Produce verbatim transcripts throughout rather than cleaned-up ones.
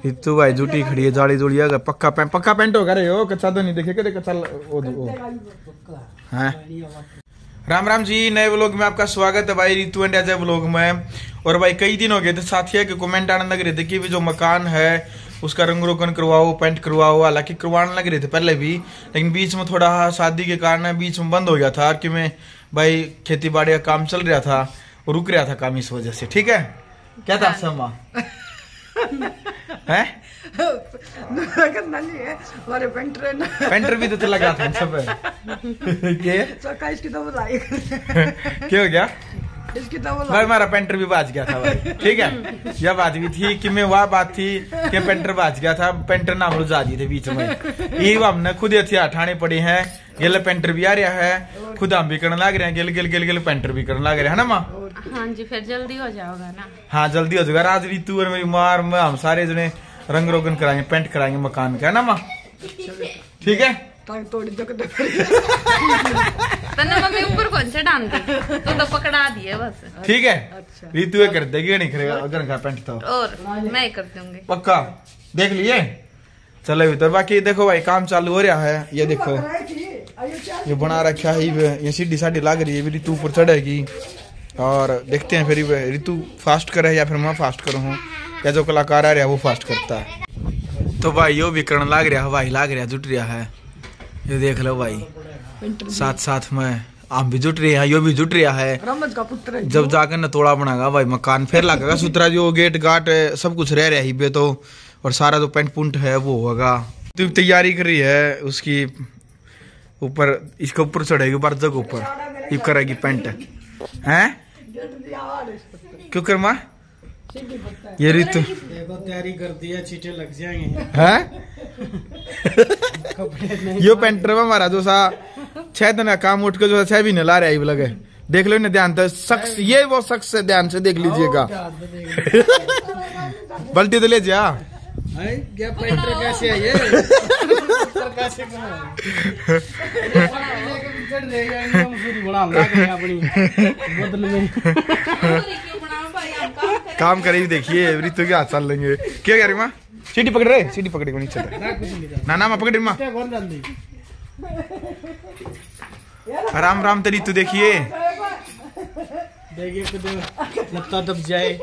रितु भाई जूटी खड़ी है जाली जोड़ी अगर पक्का पैंट पक्का पैंट होगा रे हो कच्चा तो नहीं देखे कदे कच्चा ओ ओ हैं। राम राम जी, नए व्लॉग में आपका स्वागत है भाई रितु एंड अजय व्लॉग में। और भाई कई दिन हो गए थे साथियों के कमेंट आने लग रहे थे कि जो मकान है उसका रंग रोगन करवाओ, पेंट करवाओ। हालांकि करवाने लग रहे थे पहले भी, लेकिन बीच में थोड़ा शादी के कारण बीच में बंद हो गया था कि मैं भाई खेती बाड़ी का काम चल रहा था, रुक रहा था काम इस वजह से। ठीक है, क्या था समा है पेंटर भी तो लगा था सब क्या हो गया इसकी तो भाई हमारा पेंटर भी बाज गया था भाई। ठीक है, यह बात भी थी कि मैं वह बात थी कि पेंटर बाज गया था, पेंटर नाम रुझा दिए थे बीच में। ये हमने खुद हथियार ठाने पड़े हैं। गिल पेंटर भी आ रहा है, खुद हम भी करने लग रहे हैं, गिल गिल गिल गिल पेंटर भी करने लग रहे हैं ना माँ। हाँ जी, फिर जल्दी हो जाओगा ना। हाँ जल्दी हो जाएगा। आज रितु और मेरी मार में हम सारे जने रंग रोगन कराएंगे, पेंट कराएंगे मकान का, है ना माँ। ठीक है, तन्ने मम्मी ऊपर कौन से डाल दी तो तो पकड़ा दिए बस। ठीक है, रितु कर देगी नहीं करेगा अगर का पेंट तो और मैं कर दूंगी पक्का। देख लिए, चलो भीतर। बाकी देखो भाई काम चालू हो रहा है। ये देखो ये बना रखा है, ये सीढ़ी साढ़ी लग रही है, रितु ऊपर चढ़ेगी और देखते हैं फिर रितु फास्ट करे या फिर मैं फास्ट करूँ, या जो कलाकार आ रहा है वो फास्ट करता है। तो भाई यो भी करने लग रहा है, भाई लग रहा जुट रहा है। ये देख लो भाई, साथ साथ में आम भी जुट रहे हैं, यो भी जुट रहा है। जब जाकर न तोड़ा बनागा भाई मकान, फिर लगेगा सुतरा जो गेट गाट सब कुछ रह रहा है पे तो, और सारा जो पेंट पुंट है वो होगा। तो तैयारी कर रही है उसकी, ऊपर इसके ऊपर चढ़ेगी बार जगह ऊपर ये करेगी पेंट है। क्यों कर माँ ये रितु देखो तैयारी कर दी है, चीटे लग जाएंगे हैं। यो पेंटर हमारा जो सा छह दिन का काम उठ के जो छह भी ला रहा है लगे। देख लो ना ध्यान से, शख्स ये वो शख्स से ध्यान से देख लीजिएगा। बल्टी तो ले जा पेंटर कैसे है ये कैसे काम करे देखिए रितु के हाथ चल लेंगे। क्या कह रही माँ, सीढ़ी पकड़ रहे, सीढ़ी पकड़े नहीं चल ना ना माँ पकड़ रही माँ। राम राम तरी तू देखिए देखिए लगता दब जाए।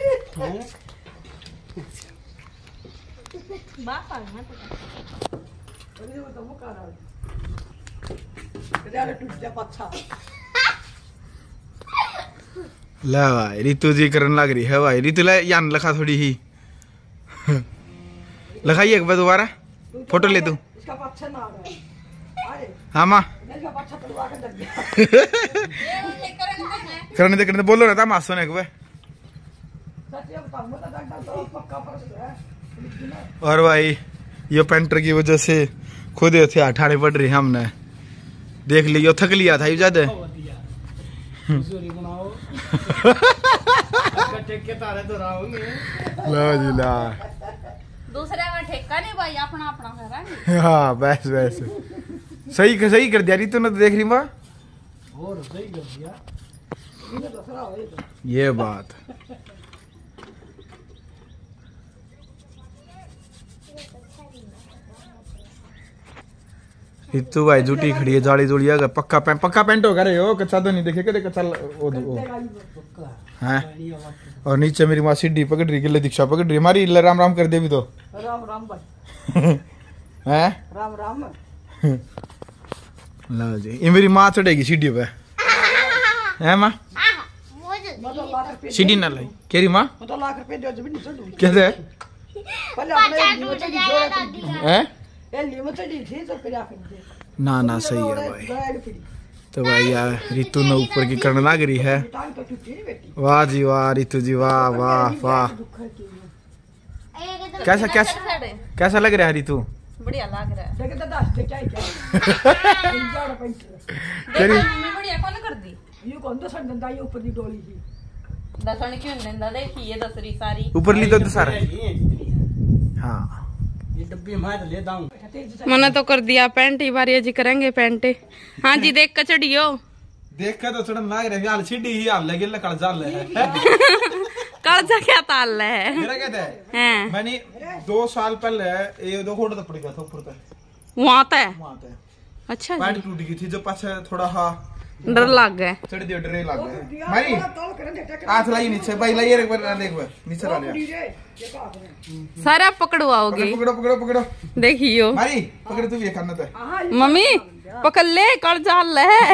ला भाई रितु जी करने लग रही है भाई। रितु ला यान लखा थोड़ी ही लखाइए एक बार दोबारा फोटो ले तू। हाँ माँ करने दे करने बोलो ना था माँ सोने के। और भाई ये पेंटर की वजह से खुद हथियार ठाने पड़ रही है। हमने देख लिया, थक लिया था ज्यादा। दूसरे का ठेका नहीं भाई, अपना अपना करेंगे। हाँ बस बस सही सही कर दिया रितु ने तो देख रही माँ, और सही कर दिया ये बात। रितु भाई जूटी खड़ी है जाली जोड़ी अगर पक्का पैंट पक्का पैंट होगा रे हो कच्चा तो नहीं देखे कदे कच्चा ओ ओ हैं। और नीचे मेरी माँ सीढ़ी पकड़ रही, गिल्ले दीक्षा पकड़ रही हमारी। राम राम कर दे भी तो राम राम भाई हैं राम राम। लो जी, ये मेरी माँ चढ़ेगी सीढ़ी पे है माँ। सीढ़ी ना लाई केरी माँ लाख रुपए दे जब नहीं चढ़ू कैसे पहले अपने हैं थी तो फिर ना ना सही है भाई। तो भाई यार रितु ने ऊपर की करने लग रही है। वाह जी वाह रितु जी, वाह वाह वाह। कैसा कैसा कैसा लग रहा है रितु? बढ़िया लग रहा है। बढ़िया कौन कर दी ये कौन तो सर दंदा ये ऊपर दी डोली थी दसन क्यों दंदा देखिए दसरी सारी ऊपर ली तो सारा। हाँ ये डब्बी मैं ले दाऊं। मना तो कर दिया, पेंट ही बारी जी करेंगे पेंट। हाँ जी देख कर चढ़ियो, देख कर तो चढ़न लाग रहा है। सीढ़ी ही हाल लगे कल जाल है कालजा क्या ताल है मेरा कहता है हैं मैंने दो साल पहले ये दो घोड़ा पड़ गया था ऊपर तक, वहाँ तक वहाँ तक अच्छा पैंट जी, टूट गई थी जो पाछे थोड़ा हाँ डर लग गए। चढ़ दियो डरे लग गए मारी हाथ लाई नीचे भाई लाई एक बार देख भाई नीचे ला लिया सारा पकड़वाओगे, पकड़ो पकड़ो पकड़ो देखियो मारी पकड़ तू ये करना था मम्मी पकड़ ले कर जाल है।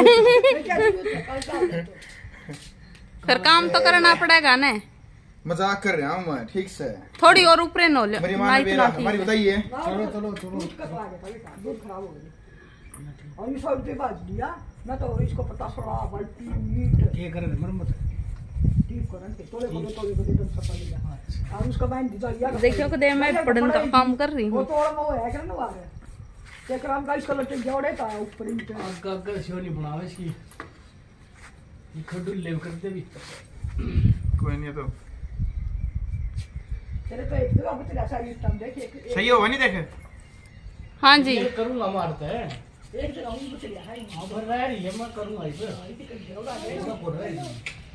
फिर काम तो करना पड़ेगा ना, मजाक कर रहा हूँ मैं ठीक से। थोड़ी और ऊपर नो लो मेरी माँ ने बेरा हमारी बताइए चलो चलो चलो दूध खराब हो गई और ये सौ रुपये बाज दिया मैं तो इसको पता चला बाल्टी मीट ये करे मरम्मत ठीक करन के तोड़े को तोड़े को दे सफा लिया और उसका बाइन दिया लिया देखियो को दे मैं पढ़न का काम कर रही वो हूँ। तोड़ में वो है करने वाले ये काम का इसका लटे जोड़े था ऊपर ही आग आग शिवनी बनावे इसकी ये खडुल ले करते भी कोई नहीं तो तेरे तो एक दो अब तेरा सारी टम देख एक सही होगा नहीं देखे हाँ जी ये करूंगा मारता है एक दिन आऊं तो चलिया है हां भर रहा है ये मैं करूंगा इसे ऐसा बोल रहा है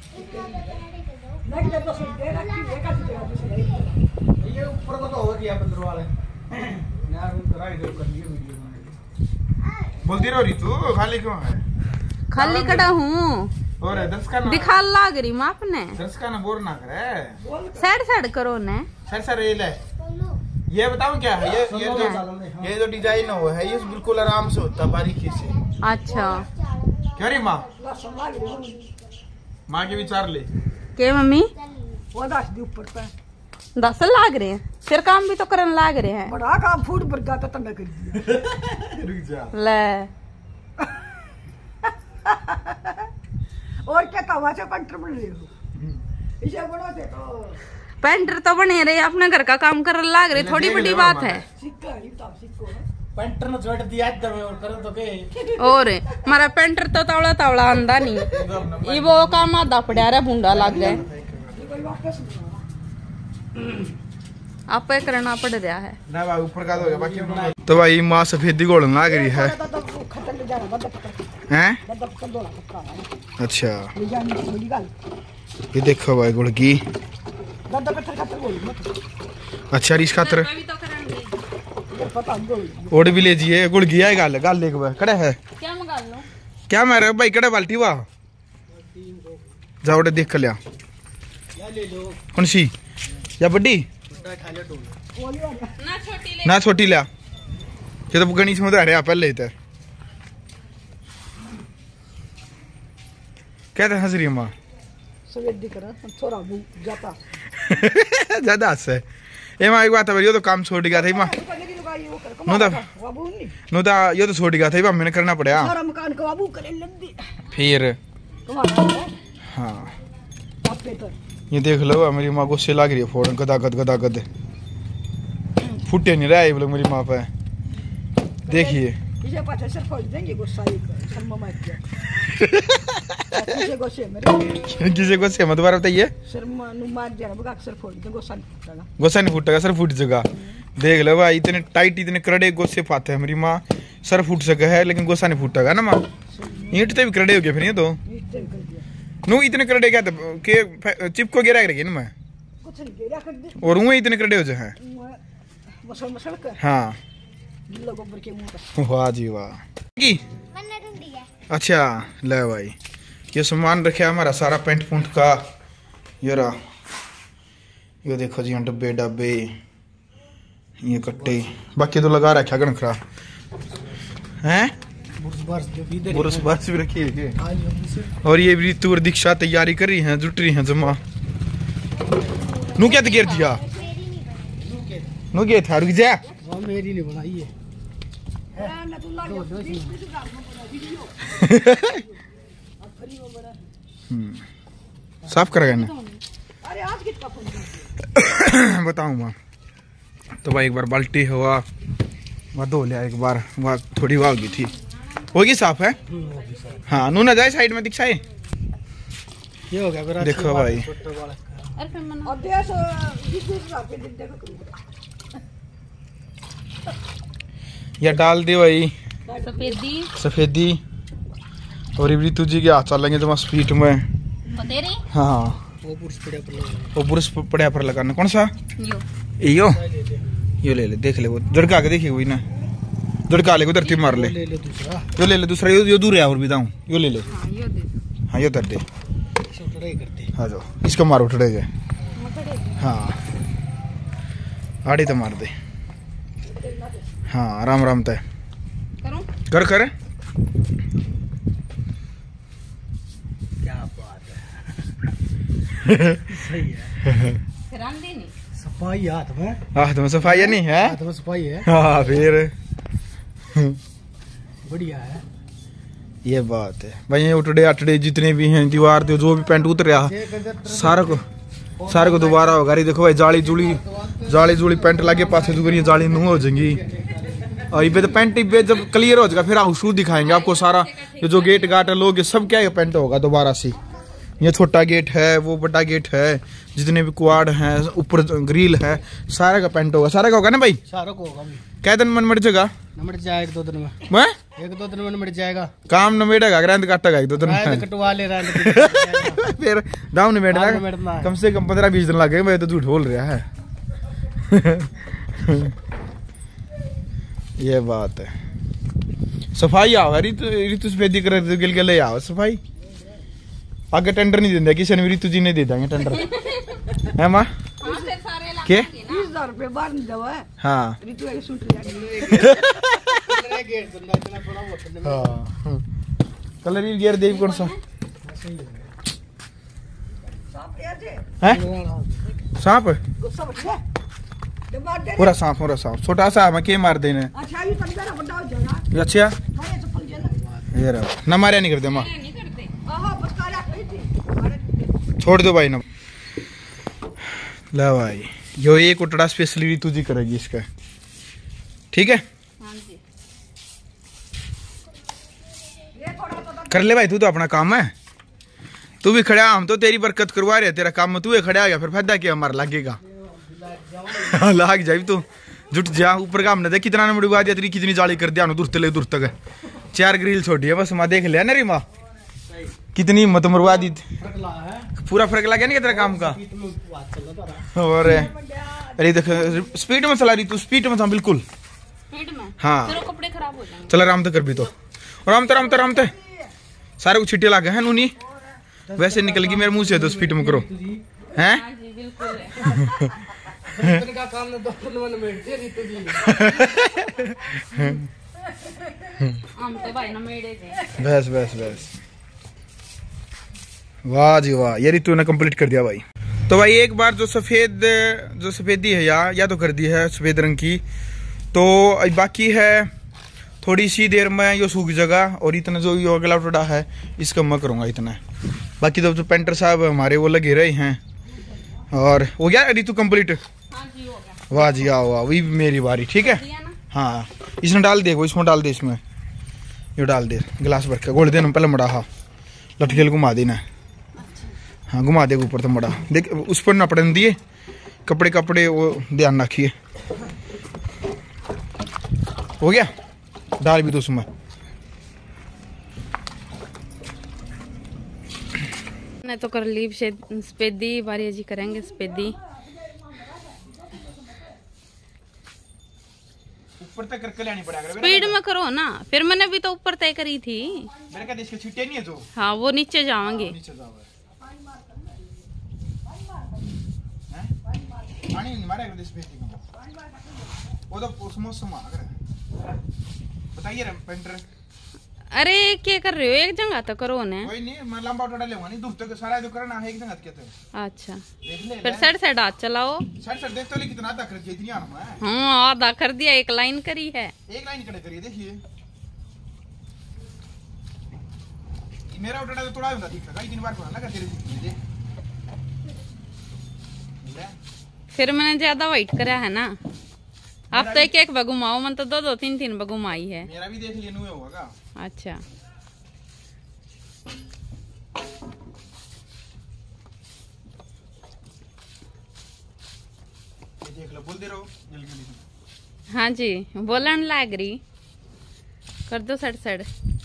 मैं जब तो सुन दे रहा कि एक आदमी तेरा दूसरा ये ऊपर को तो हो गया बंदर वाले यार उन करा इधर कर लिए वीडियो बना बोलती रहो रितु खाली क्यों है खाली खड़ा हूँ, और दस का ना दिखा लाग रही माँ अपने दस का ना बोर ना करे साइड साइड करो ने। सर सर ये ले ये बताऊं क्या है ये ये जो ये जो डिजाइन हुआ है ये बिल्कुल आराम से होता है बारीकी से। अच्छा क्यों रे माँ संभाल ले माँ के विचार ले के मम्मी वो दास दी ऊपर पे दस लाग रहे हैं, फिर काम भी तो करन लाग रहे हैं। बड़ा काम फूड पर का तो तंग कर दिया रुक जा ले और क्या तवा से पंटर बन रहे हो इसे बनाते तो पेंटर तो बने रहे, अपने घर का काम करन लाग रहे, थोड़ी बड़ी बात है। सिक्का ही तो सिक्को पेंटर ने जोड़ दिया इधर में और करे तो के और हमारा पेंटर तो तावड़ा तावड़ा आंदा नहीं, ये वो काम आधा पड़ा रहा भूंडा लग गए, कोई वापस आप पे करना पड़ रहा है ना भाई ऊपर का तो बाकी तो भाई माँ सफेदी गोलन लाग रही है खतन ले जा रहा बंदा पकड़ हैं बंदा पकड़ दो पकड़ा अच्छा ले जाने की बड़ी गल ये देखो भाई गुड़की बंदा पत्थर खातर बोल मत अच्छा रिस खातर ये पता बोल ओड भी ले जिए गुड़की है गल गल एक बार कड़े है क्या मंगा लो क्या मारे भाई कड़े बाल्टी वाह जाओ देख लिया ले लो कौन सी या बड़ी खा ले टोल ना छोटी ले ना छोटी लिया ये तो गणेश में रहा पहले तो कहते हंस रही माँ सवेदी करा थोड़ा मुंह जाता ज्यादा हंस है ये माँ एक बात है ये तो काम छोड़ गया था माँ नो दा बाबू नहीं नो दा ये तो छोड़ गया था माँ मैंने करना पड़ा सारा मकान का बाबू करे लंदी फिर तुम्हारा हाँ आपके तो ये देख लो मेरी माँ गुस्से लग रही है फोन गदा गद गदा गद फुटे नहीं रहा ये लोग मेरी माँ पे देखिए इसे पाछे सर फोड़ देंगे गुस्सा ही शर्मा मत किया किसे गुस्से मेरे किसी गुस्से मत बार बताइए शर्मा नु मार दिया बगा सर फोड़ दे गुस्सा नहीं फूटेगा गुस्सा नहीं फूटेगा सर फूट जाएगा देख लो भाई इतने टाइट इतने करड़े गुस्से पाते हैं मेरी माँ सर फूट सका है लेकिन गुस्सा नहीं फूटेगा ना माँ ईंट तो भी करड़े हो गए फिर ये तो नीचे कर दिया नू इतने करड़े क्या के चिपको गिरा रही ना मैं कुछ नहीं गिरा कर दे और वो इतने करड़े हो जाए मसल मसल कर हाँ गिल्ला गोबर के मुंह का वाह जी वाह की अच्छा ले भाई ये सामान रखे हमारा सारा पेंट पुंट का ये रहा ये देखो जी डब्बे डब्बे ये कट्टे बाकी तो लगा रखा गणखरा हैं बुरस बरस भी रखी है के और ये भी तूर दीक्षा तैयारी कर रही हैं जुट रही हैं जमा नू क्या गिर दिया नू क्या था रुक जा वो मेरी नहीं बनाई है साफ करेगा ना अरे आज कितना फोन बताऊँ मैं तो भाई एक बार बाल्टी हुआ वहाँ धो लिया एक बार वहाँ थोड़ी वहाँ होगी थी होगी साफ है हाँ नू ना जाए साइड में दिखाए ये हो गया देखो भाई और देश बीस बीस हजार पे दिन देखो या डाल दे भाई सफेदी सफेदी और इबरी तुझी के हाथ चलेंगे तो स्पीड में बतेरे हाँ वो पुरुष पड़ा पर लगा वो बुरस पड़े पर लगाना कौन सा यो यो यो ले ले, देख ले, वो झड़का के देखिए वही ना, झड़का ले, उधर मार ले, ले ले दूसरा, यो ले ले दूसरा, यो यो दूर है और भी दाऊं, यो ले ले, हाँ यो दे दो। हाँ यो कर दे, इसे उठड़े करते। हाँ जाओ इसको मारो उठड़े गए, हाँ आड़ी तो मार दे, हाँ राम राम तय करूं? कर कर क्या बात है। सही है, फिर हम दी नहीं। सफाई हाथ में, हाथ में सफाई नहीं है, हाथ में सफाई है, हाँ फिर बढ़िया है। ये बात है भाई। ये उठड़े अटड़े जितने भी हैं दीवार पे जो भी पेंट उतरा सारा को सारे को दोबारा होगा। अरे देखो भाई जाली जुली जाली जुली पेंट लागे पासे दुगरी जाली नू हो जाएंगी। और ये तो पेंट पे जब क्लियर हो जाएगा फिर हम शू दिखाएंगे आपको सारा। ये जो गेट गाट है लोग ये सब क्या है पेंट होगा दोबारा से। ये छोटा गेट है, वो बड़ा गेट है, जितने भी कुआड़ हैं, ऊपर ग्रिल है, सारा का पेंट होगा। सारा का होगा ना भाई? सारा को होगा। क्या दिन मन मर जाएगा? नमट जाएगा एक दो दिन में। मैं एक दो दिन में नमट जाएगा। काम नमेटेगा, ग्रैंड काटेगा एक दो दिन में। कटवा ले रहा फिर दाम नमेटेगा। कम से कम पंद्रह बीस दिन लगे। मैं तो झूठ बोल रहा है। ये बात है। सफाई आओ रितु रितु सफेदी कर गिल के ले आओ सफाई। आगे टेंडर नहीं देंगे किसी ने, रितु जी ने दे देंगे टेंडर है माँ के तीस हजार रुपये बार नहीं दवा है। हाँ रितु एक सूट हाँ कलर गियर देव कौन सा है? सांप पूरा सांप पूरा सांप छोटा सा मैं के मार देने। अच्छा ये तक जरा बड़ा हो जाएगा। अच्छा हाँ ये तो फल जाना। ये रहा ना मारे नहीं करते माँ। आहा बस काला कही थी। अरे छोड़ दो भाई ना। ला भाई यो एक उटड़ा स्पेशली रितु जी करेगी इसका। ठीक है कर ले भाई। तू तो अपना काम है, तू भी खड़ा। हम तो तेरी बरकत करवा रहे, तेरा काम में तू ही खड़ा आ गया फिर फायदा क्या हमारा लगेगा। लाग जाए तू जुट जा ऊपर का। हमने देख कितना नंबर उगा दिया, तेरी कितनी जाली कर दिया दूर तक दूर तक। चार ग्रिल छोड़ी है बस। माँ देख लिया ना री माँ कितनी हिम्मत मरवा दी। पूरा फर्क लगा नहीं तेरा काम का। और अरे देख स्पीड में चला रही तू, स्पीड में था बिल्कुल। स्पीड में हाँ तेरे कपड़े खराब हो जाएंगे। चल आराम तो कर भी तो आराम तो आराम तो आराम तो सारे को छिट्टे लागे हैं नूनी। वैसे निकल गई मेरे मुंह से तो स्पीड में करो हैं। हाँ जी बिल्कुल है। का काम दो दिन में दे रितु जी। हम तो भाई ना मेड़े थे। बस बस बस वाह जी वाह। ये रितु ने कंप्लीट कर दिया भाई। तो भाई एक बार जो सफेद जो सफेदी है या या तो कर दी है सफेद रंग की, तो बाकी है थोड़ी सी देर में यो सूख जगह। और इतना जो यो अगला टोड़ा है इसका मैं करूँगा इतना। बाकी तो, तो पेंटर साहब हमारे वो लगे रहे हैं। और हो गया रितु कंप्लीट? हाँ जी हो गया। वाह जी आओ वाह वही मेरी बारी। ठीक है हाँ इसमें डाल दे, इसमें डाल दे, इसमें यो डाल दे गिलास भर के। गोल देना पहले मड़ा। हाँ लटकेल घुमा देना। हाँ घुमा दे ऊपर तो मड़ा देख उस पर ना पड़ने दिए कपड़े कपड़े वो ध्यान रखिए। हो गया डाल भी दो उसमें। मैंने तो कर ली सफेदी, बारी जी करेंगे सफेदी। ऊपर तक करके लेनी पड़ेगा। स्पीड में करो ना, फिर मैंने भी तो ऊपर तय करी थी। मेरे का देश के छुट्टे नहीं है जो। हाँ वो नीचे जाएंगे। नीचे जाओ पानी नहीं मारेगा देश पे वो तो मौसम आ गया। बताइए रे पेंटर। अरे क्या कर रहे हो? एक जगह तो करो ना। कोई नहीं मैं लंबा उठा लेऊंगा नहीं दूर तक सारा जो करना है एक जगह के तो। अच्छा देख ले फिर साइड साइड हाथ चलाओ। साइड साइड देख तो ले कितना आधा कर दिया इतनी आना है। हाँ आधा कर दिया, एक लाइन करी है। एक लाइन खड़े करिए देखिए। मेरा उठा तो थोड़ा होता दिखेगा इतनी बार कोना लगा तेरे देख। फिर मैंने ज्यादा वेट करा है ना। आप तो एक एक बगुमाओ, मन तो दो दो तीन तीन बगुमाई है। मेरा भी देख लिए नुए होगा। अच्छा ये देख लो बोल दे रहो जल्दी जल्दी। हाँ जी बोलन लाग रही। कर दो सड़ सड़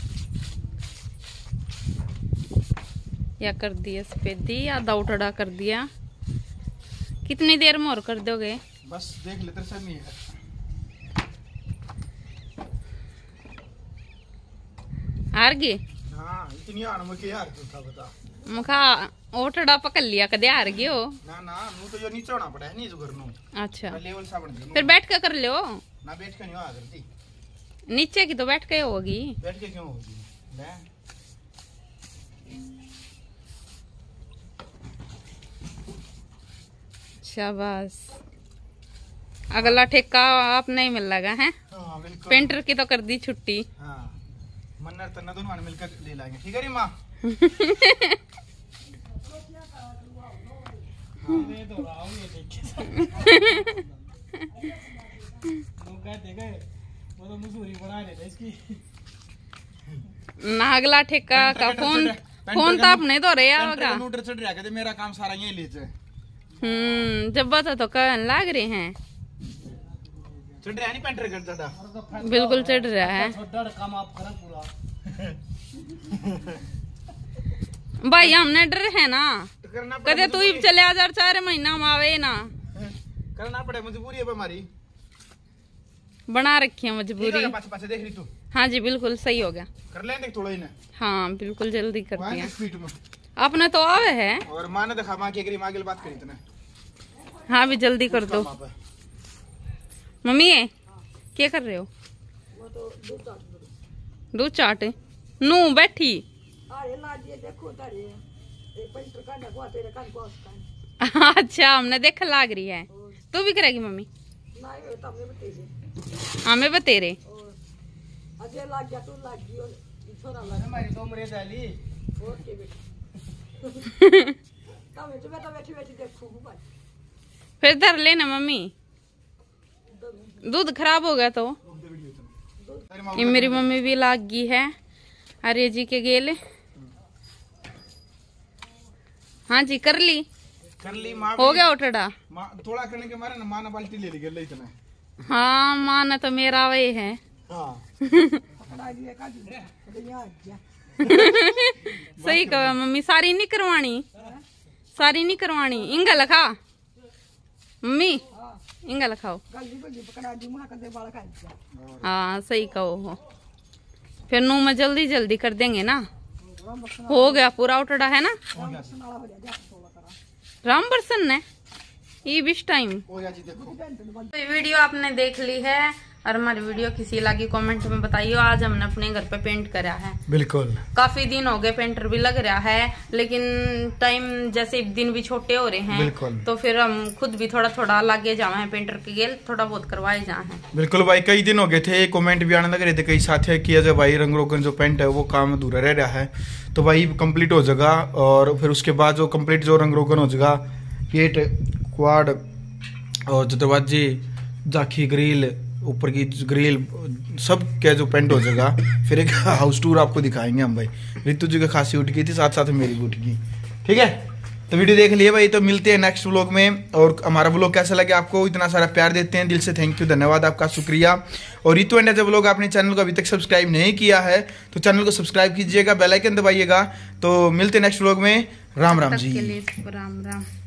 या कर दिया सफेदी, आधा उठड़ा कर दिया। कितनी देर में और कर दोगे? बस देख ले तेरे सामने है। हार गए। हाँ इतनी आन मुझे यार था बता मुखा ओटड़ा पकड़ लिया कदे हार गए हो ना ना नू तो यो नीचे होना पड़ा है नहीं जो घर नू अच्छा लेवल सा बन गया फिर बैठ के कर लो ना बैठ के नहीं आ करती नीचे की तो बैठ के होगी बैठ के क्यों होगी ले शाबाश अगला ठेका आप नहीं मिल लगा है हाँ बिल्कुल पेंटर की तो कर दी छुट्टी हाँ मन्नर तन्ना दोनों मिलकर ले लाएंगे ठीक है री माँ ये तो राव ये देख लोग कहते गए वो तो मजदूरी बना रहे थे इसकी ना अगला ठेका का फोन फोन तो आपने तो रहे होगा नोटर चढ़ रहा कहते मेरा काम सारा यही ले जाए हम्म जब बता तो कहने लाग रहे हैं चढ़ रहा है नहीं पेंटर कर चढ़ा बिल्कुल चढ़ रहा है छोटा काम आप करा पूरा भाई हमने डर है ना तो करना कदे तू ही चले हजार चार महीना में आवे ना करना पड़े मजबूरी है हमारी बना रखी है मजबूरी पाछे पाछे देख रही तू हाँ जी बिल्कुल सही हो गया कर ले देख थोड़ा ही ना हाँ बिल्कुल जल्दी कर वहाँ दिया की स्पीड में आपने तो आवे है और माँ ने देखा माँ की करी माँ की बात करी इतना हाँ भी जल्दी कर दो माँ पे मम्मी है क्या कर रहे हो दूध चाटे नू बैठी अरे लाजिए देखो तारे ये पेंटर का ना को तेरे कान को उसका अच्छा हमने देख लाग रही है तू भी करेगी मम्मी ना ये तो हमने बतेजे हाँ मैं बतेरे और अजय लाग गया तू लाग गई और छोरा लाग हमारी तो उम्र डाली और के बेटा तब तो मैं तो बैठी बैठी देखूं भाई फिर धर लेना मम्मी दूध खराब हो गया तो ये मेरी मम्मी भी लाग गई है आर्य जी के गेले हाँ जी कर ली कर ली माँ हो गया उठड़ा माँ थोड़ा करने के मारे ना माँ ने बाल्टी ले ली गले इतना हाँ माँ ने तो मेरा वही है हाँ पकड़ा दिया का दी यहां गया सही कहा मम्मी सारी नहीं करवानी सारी नहीं करवानी इंगा लखा मम्मी इंगा लखाओ गली गली पकड़ा दी मुहा कर दे बाल खा दिया हाँ सही कहो हो फिर नू में जल्दी जल्दी कर देंगे ना हो गया पूरा उठड़ा है ना नाला हो जा थोड़ा करा राम बरसन ने ये बिस टाइम हो जा जी देखो तो ये वीडियो आपने देख ली है और हमारी वीडियो किसी लगी कमेंट में बताइए। आज हमने अपने घर पे पेंट करा है बिल्कुल काफी दिन हो गए पेंटर भी लग रहा है लेकिन टाइम जैसे दिन भी छोटे हो रहे हैं बिल्कुल। तो फिर हम खुद भी थोड़ा थोड़ा लागे जाए हैं पेंटर के गेल थोड़ा बहुत करवाए जाए हैं। बिल्कुल भाई कई दिन हो गए थे कमेंट भी आने लग रहे थे कई साथी किया जाए भाई रंग रोगन जो पेंट है वो काम अधूरा रह रहा है तो भाई कंप्लीट हो जाएगा और फिर उसके बाद जो कंप्लीट जो रंग रोगन हो जाएगा गेट क्वाड और जो दरवाजे जाखी ग्रिल ऊपर की ग्रिल सब क्या जो पेंट हो जाएगा फिर एक हाउस टूर आपको दिखाएंगे हम भाई रितु जी की खांसी उठ गई थी साथ साथ मेरी भी उठ गई ठीक है। तो वीडियो देख लिए भाई तो मिलते हैं नेक्स्ट व्लॉग में और हमारा व्लॉग कैसा लगे आपको इतना सारा प्यार देते हैं दिल से थैंक यू धन्यवाद आपका शुक्रिया। और रितु एंड जब व्लॉग आपने चैनल को अभी तक सब्सक्राइब नहीं किया है तो चैनल को सब्सक्राइब कीजिएगा बेल आइकन दबाइएगा। तो मिलते हैं नेक्स्ट व्लॉग में राम राम तब जी के लिए राम राम।